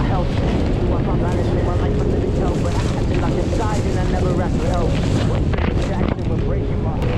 help. You up on management, my life a living hell, but I had to lock inside and I never asked for help. Jackson, we're breaking my